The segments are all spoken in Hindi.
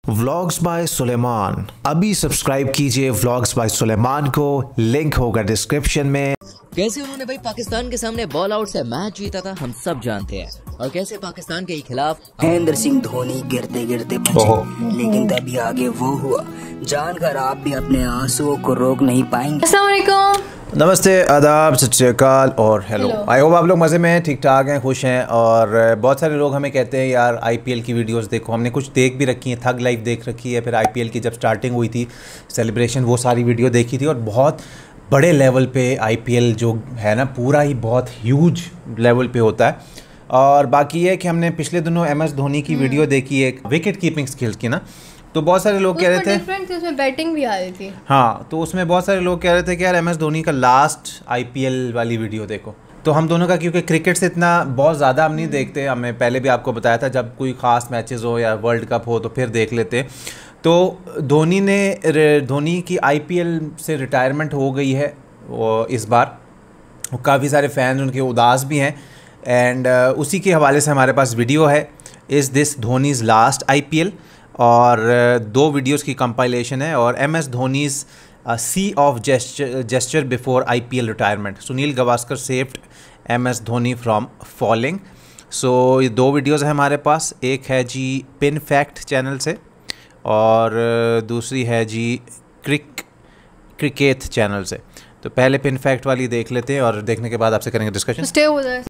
Vlogs bye Suleman. अभी सब्सक्राइब कीजिए व्लॉग्स बाय सुलेमान को, लिंक होगा डिस्क्रिप्शन में। कैसे उन्होंने भाई पाकिस्तान के सामने बॉल आउट से मैच जीता था हम सब जानते हैं, और कैसे पाकिस्तान के खिलाफ महेंद्र सिंह धोनी गिरते गिरते बचे, लेकिन तभी आगे वो हुआ जानकर आप भी अपने आंसुओं को रोक नहीं पाएंगे। अस्सलाम वालेकुम, नमस्ते, आदाब, सत श्री अकाल और हेलो। आई होप आप लोग मज़े में हैं, ठीक ठाक हैं, खुश हैं। और बहुत सारे लोग हमें कहते हैं यार आईपीएल की वीडियोस देखो। हमने कुछ देख भी रखी हैं, थग लाइफ देख रखी है, फिर आईपीएल की जब स्टार्टिंग हुई थी सेलिब्रेशन, वो सारी वीडियो देखी थी। और बहुत बड़े लेवल पे आईपीएल जो है ना, पूरा ही बहुत ह्यूज लेवल पे होता है। और बाकी ये कि हमने पिछले दिनों MS धोनी की वीडियो देखी, एक विकेट कीपिंग स्किल्स की ना, तो बहुत सारे लोग कह रहे थे उसमें बैटिंग भी आ रही थी। हाँ, तो उसमें बहुत सारे लोग कह रहे थे कि यार MS धोनी का लास्ट आईपीएल वाली वीडियो देखो। तो हम दोनों का, क्योंकि क्रिकेट से इतना बहुत ज़्यादा हम नहीं देखते, हमें पहले भी आपको बताया था, जब कोई ख़ास मैचेस हो या वर्ल्ड कप हो तो फिर देख लेते। तो धोनी की आईपीएल से रिटायरमेंट हो गई है वो इस बार। काफ़ी सारे फैंस उनके उदास भी हैं, एंड उसी के हवाले से हमारे पास वीडियो है, is this Dhoni's last IPL. और 2 वीडियोस की कंपाइलेशन है। और MS Dhoni's see off gesture before IPL retirement, Sunil Gavaskar saved MS Dhoni from falling. So ये 2 वीडियोस हैं हमारे पास। एक है जी पिन फैक्ट चैनल से, और दूसरी है जी क्रिकेट चैनल से। तो पहले पिन फैक्ट वाली देख लेते हैं, और देखने के बाद आपसे करेंगे डिस्कशन। स्टे हो जाए।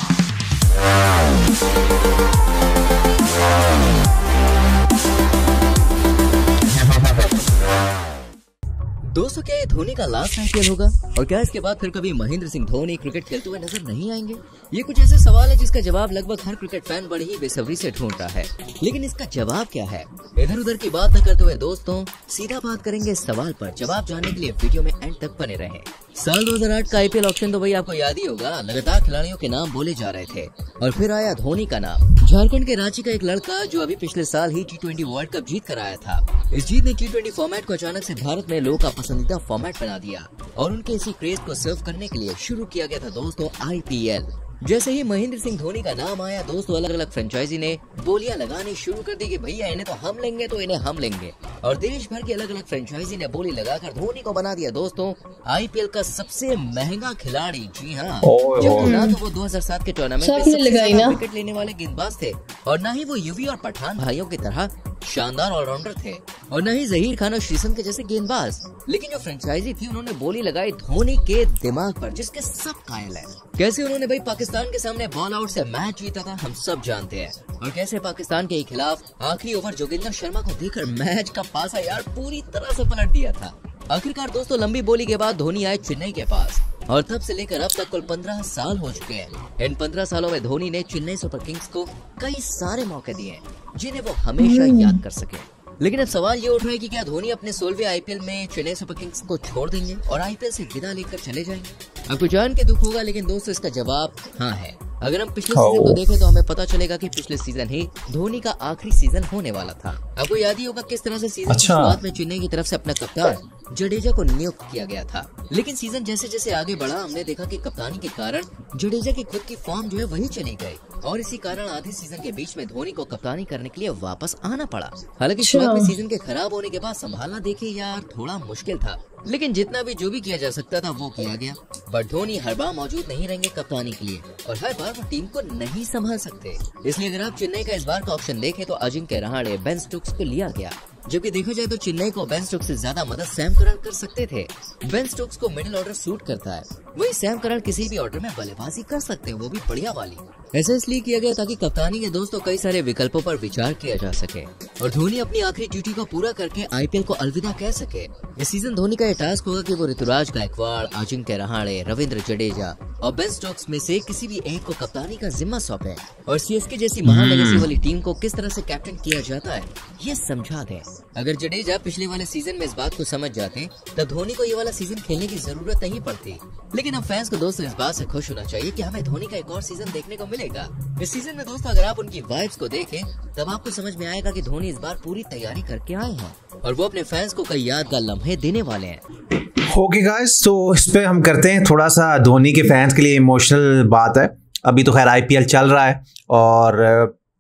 दोस्तों, क्या ये धोनी का लास्ट आईपीएल होगा? और क्या इसके बाद फिर कभी महेंद्र सिंह धोनी क्रिकेट खेलते हुए नजर नहीं आएंगे? ये कुछ ऐसे सवाल है जिसका जवाब लगभग हर क्रिकेट फैन बड़ी ही बेसब्री से ढूंढ रहा है, लेकिन इसका जवाब क्या है? इधर उधर की बात न करते हुए दोस्तों, सीधा बात करेंगे इस सवाल पर। जवाब जानने के लिए वीडियो में एंड तक बने रहें। साल 2008 का आईपीएल ऑक्शन तो भाई आपको याद ही होगा। लगातार खिलाड़ियों के नाम बोले जा रहे थे, और फिर आया धोनी का नाम। झारखंड के रांची का एक लड़का जो अभी पिछले साल ही T20 वर्ल्ड कप जीत कर आया था। इस जीत ने T20 फॉर्मेट को अचानक से भारत में लोगों का पसंदीदा फॉर्मेट बना दिया, और उनके इसी क्रेज को सर्व करने के लिए शुरू किया गया था दोस्तों आईपीएल। जैसे ही महेंद्र सिंह धोनी का नाम आया दोस्तों, अलग अलग फ्रेंचाइजी ने बोलियां लगानी शुरू कर दी कि भैया इन्हें तो हम लेंगे, तो इन्हें हम लेंगे। और देश भर की अलग अलग फ्रेंचाइजी ने बोली लगाकर धोनी को बना दिया दोस्तों आईपीएल का सबसे महंगा खिलाड़ी। जी हाँ, जबकि ना तो वो 2007 के टूर्नामेंट में सबसे ज्यादा विकेट लेने वाले गेंदबाज थे, और न ही वो युवी और पठान भाइयों की तरह शानदार ऑलराउंडर थे, और न ही जहीर खान और श्रीसंत के जैसे गेंदबाज। लेकिन जो फ्रेंचाइजी थी उन्होंने बोली लगाई धोनी के दिमाग पर, जिसके सब कायल है। कैसे उन्होंने भाई पाकिस्तान के सामने बॉल आउट से मैच जीता था हम सब जानते हैं, और कैसे पाकिस्तान के खिलाफ आखिरी ओवर जोगिंदर शर्मा को देकर मैच का पासा यार पूरी तरह से पलट दिया था। आखिरकार दोस्तों, लंबी बोली के बाद धोनी आए चेन्नई के पास, और तब से लेकर अब तक कुल 15 साल हो चुके हैं। इन 15 सालों में धोनी ने चेन्नई सुपर किंग्स को कई सारे मौके दिए जिन्हें वो हमेशा याद कर सके। लेकिन अब सवाल ये उठ रहा है कि क्या धोनी अपने 16वें आईपीएल में चेन्नई सुपर किंग्स को छोड़ देंगे और आईपीएल से विदा लेकर चले जाएंगे? आपको जान के दुख होगा, लेकिन दोस्तों इसका जवाब हाँ है। अगर हम पिछले सीजन को देखें तो हमें पता चलेगा कि पिछले सीजन ही धोनी का आखिरी सीजन होने वाला था। आपको याद ही होगा किस तरह से सीजन की शुरुआत में चेन्नई की तरफ से अपना कप्तान जडेजा को नियुक्त किया गया था। लेकिन सीजन जैसे जैसे आगे बढ़ा, हमने देखा कि कप्तानी के कारण जडेजा की खुद की फॉर्म जो है वही चली गई, और इसी कारण आधे सीजन के बीच में धोनी को कप्तानी करने के लिए वापस आना पड़ा। हालांकि शुरुआत में सीजन के खराब होने के बाद संभालना देखिए यार थोड़ा मुश्किल था, लेकिन जितना भी जो भी किया जा सकता था वो किया गया। बट धोनी हर बार मौजूद नहीं रहेंगे कप्तानी के लिए, और हर बार वो टीम को नहीं संभाल सकते। इसलिए अगर आप चेन्नई का इस बार का ऑप्शन देखें तो अजिंक्य रहाणे, बेन स्टोक्स को लिया गया। जबकि देखा जाए तो चेन्नई को बेन स्टोक्स से ज्यादा मदद सैम करन कर सकते थे। बेन स्टोक्स को मिडिल ऑर्डर सूट करता है, वही सैम करन किसी भी ऑर्डर में बल्लेबाजी कर सकते हैं, वो भी बढ़िया वाली। ऐसा इसलिए किया गया ताकि कप्तानी के दोस्तों कई सारे विकल्पों पर विचार किया जा सके, और धोनी अपनी आखिरी ड्यूटी को पूरा करके आईपीएल को अलविदा कह सके। इस सीजन धोनी का यह टास्क होगा कि वो ऋतुराज गायकवाड़, अजिंक्य रहाणे, रविंद्र जडेजा और बेन स्टोक्स में से किसी भी एक को कप्तानी का जिम्मा सौंपे, और सीएसके जैसी महान लेगेसी वाली टीम को किस तरह से कैप्टन किया जाता है ये समझा दें। अगर जडेजा पिछले वाले सीजन में इस बात को समझ जाते तब धोनी को ये वाला सीजन खेलने की जरूरत नहीं पड़ती। लेकिन अब फैंस को दोस्तों इस बात से खुश होना चाहिए कि हमें धोनी का एक और सीजन देखने को मिलेगा। इस सीजन में दोस्तों अगर आप उनकी वाइब्स को देखें तब आपको समझ में आएगा कि धोनी इस बार पूरी तैयारी करके आए हैं, और वो अपने फैंस को कई यादगार लम्हे देने वाले हैं। ओके गाइस, तो इस पे हम करते हैं थोड़ा सा धोनी के फैंस के लिए इमोशनल बात है। अभी तो खैर आईपीएल चल रहा है, और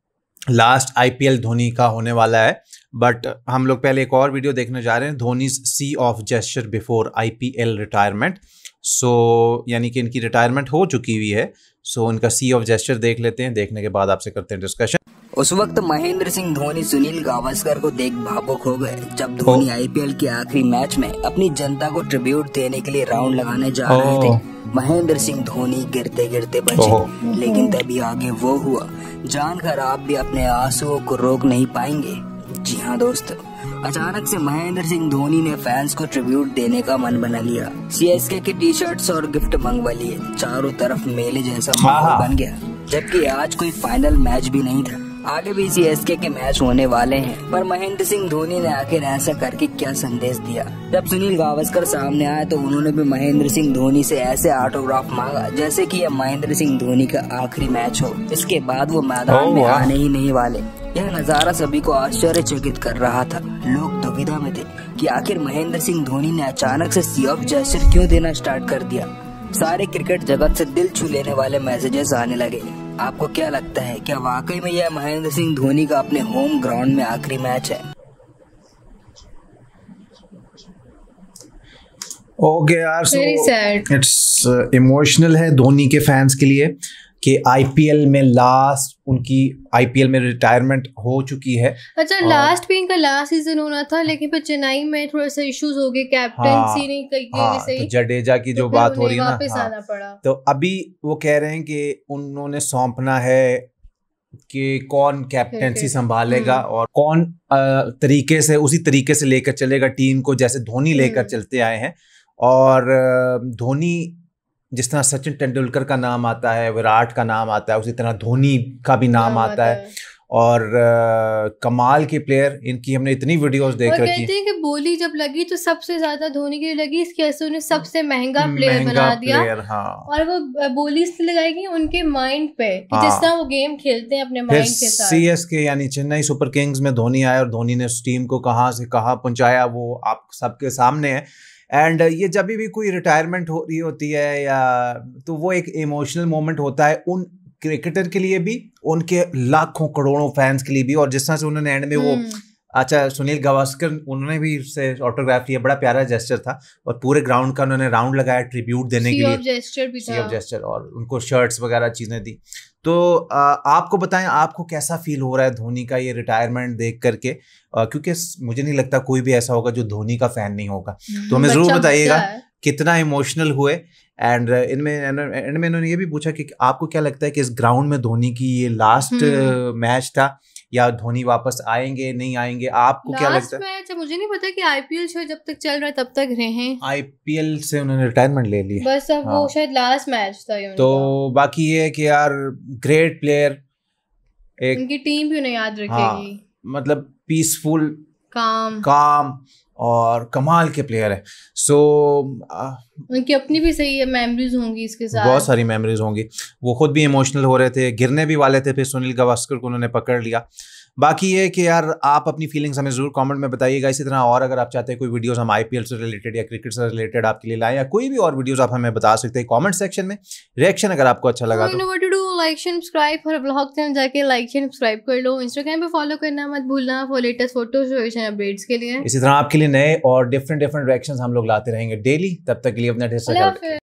लास्ट आईपीएल धोनी का होने वाला है, बट हम लोग पहले एक और वीडियो देखने जा रहे हैं, Dhoni's see off gesture before IPL retirement. So यानी कि इनकी रिटायरमेंट हो चुकी हुई है, सो इनका सी ऑफ जेस्चर देख लेते हैं, देखने के बाद आपसे करते हैं डिस्कशन। उस वक्त महेंद्र सिंह धोनी सुनील गावस्कर को देख भावुक हो गए जब धोनी आईपीएल के आखिरी मैच में अपनी जनता को ट्रिब्यूट देने के लिए राउंड लगाने जा रहे थे। महेंद्र सिंह धोनी गिरते गिरते बचे, लेकिन तभी आगे वो हुआ जानकर आप भी अपने आंसुओं को रोक नहीं पाएंगे। जी हाँ दोस्तों, अचानक से महेंद्र सिंह धोनी ने फैंस को ट्रिब्यूट देने का मन बना लिया। सीएसके की टी शर्ट्स और गिफ्ट मंगवा लिए, चारों तरफ मेले जैसा माहौल बन गया। जबकि आज कोई फाइनल मैच भी नहीं था, आगे भी सीएसके के मैच होने वाले हैं, पर महेंद्र सिंह धोनी ने आखिर ऐसा करके क्या संदेश दिया। जब सुनील गावस्कर सामने आए तो उन्होंने भी महेंद्र सिंह धोनी से ऐसे ऑटोग्राफ मांगा जैसे कि यह महेंद्र सिंह धोनी का आखिरी मैच हो। इसके बाद वो मैदान में आने ही नहीं वाले। यह नजारा सभी को आश्चर्यचकित कर रहा था। लोग दुविधा में थे कि आखिर महेंद्र सिंह धोनी ने अचानक से सी ऑफ जेस्चर क्यों देना स्टार्ट कर दिया। सारे क्रिकेट जगत से दिल छू लेने वाले मैसेजेस आने लगे। आपको क्या लगता है, क्या वाकई में यह महेंद्र सिंह धोनी का अपने होम ग्राउंड में आखिरी मैच है? ओके यार, Very sad. इट्स इमोशनल है धोनी के फैंस के लिए कि आईपीएल में लास्ट उनकी आईपीएल में रिटायरमेंट हो चुकी है। अच्छा, लास्ट भी इनका लास्ट सीजन होना था, लेकिन फिर चेन्नई में थोड़ा सा इश्यूज हो गए, कैप्टनसी नहीं की तो जडेजा की जो बात हो रही है ना, वापस आना पड़ा। तो अभी वो कह रहे हैं कि उन्होंने सौंपना है कि कौन कैप्टनसी संभालेगा और कौन तरीके से उसी तरीके से लेकर चलेगा टीम को जैसे धोनी लेकर चलते आए हैं। और धोनी जिस तरह सचिन तेंदुलकर का नाम आता है, विराट का नाम आता है, उसी तरह धोनी का भी नाम आता है। और कमाल के प्लेयर, इनकी हमने इतनी वीडियोस देख रखी है। कहते हैं कि बोली जब लगी तो सबसे ज्यादा धोनी की लगी, इसकी वजह से उन्हें सबसे महंगा प्लेयर बना दिया। और वो बोली इसलिए लगाएगी उनके माइंड पे, जिस तरह वो गेम खेलते हैं अपने माइंड के साथ। सीएसके यानी चेन्नई सुपर किंग्स में धोनी आया और धोनी ने उस टीम को कहां से कहां पहुंचाया, वो आप सबके सामने है। एंड ये जब भी कोई रिटायरमेंट हो रही होती है या तो वो एक इमोशनल मोमेंट होता है उन क्रिकेटर के लिए भी, उनके लाखों करोड़ों फैंस के लिए भी। और जिस तरह से उन्होंने एंड में वो अच्छा सुनील गावस्कर उन्होंने भी उससे ऑटोग्राफ लिया, बड़ा प्यारा जेस्चर था। और पूरे ग्राउंड का उन्होंने राउंड लगाया ट्रिब्यूट देने के लिए, सी ऑफ जेस्चर, और उनको शर्ट्स वगैरह चीजें दी। तो आपको बताएं आपको कैसा फील हो रहा है धोनी का ये रिटायरमेंट देख करके, क्योंकि मुझे नहीं लगता कोई भी ऐसा होगा जो धोनी का फैन नहीं होगा। तो हमें जरूर बताइएगा कितना इमोशनल हुए। एंड इनमें इन्होंने ये भी पूछा कि आपको क्या लगता है कि इस ग्राउंड में धोनी की ये लास्ट मैच था या धोनी वापस आएंगे नहीं आएंगे, आपको क्या लगता है? मैच मुझे नहीं पता कि आईपीएल शो जब तक चल रहा है तब तक रहे। आईपीएल से उन्होंने रिटायरमेंट ले ली बस, अब वो शायद लास्ट मैच था। तो बाकी ये है कि यार ग्रेट प्लेयर, एक उनकी टीम भी उन्हें याद रखेगी। मतलब पीसफुल, काम और कमाल के प्लेयर है। सो उनकी अपनी भी सही है मेमोरीज होंगी इसके साथ, बहुत सारी मेमोरीज होंगी। वो खुद भी इमोशनल हो रहे थे, गिरने भी वाले थे, फिर सुनील गावस्कर को उन्होंने पकड़ लिया। बाकी ये कि यार आप अपनी फीलिंग्स हमें जरूर कमेंट में बताइएगा। इसी तरह और अगर आप चाहते हैं कोई वीडियोस हम आईपीएल से रिलेटेड या क्रिकेट से रिलेटेड आपके लिए लाएं, या कोई भी और वीडियोस आप हमें बता सकते हैं कमेंट सेक्शन में। रिएक्शन अगर आपको अच्छा लगा तो लाइक सब्सक्राइब, और ब्लॉग चैनल जाके लाइक सब्सक्राइब कर लो। इंस्टाग्राम पे फॉलो करना मत भूलना फॉर लेटेस्ट फोटोज और अपडेट्स के लिए। इसी तरह आपके लिए नए और डिफरेंट रिएक्शंस हम लोग लाते रहेंगे डेली। तब तक के लिए अपना ढेर सारा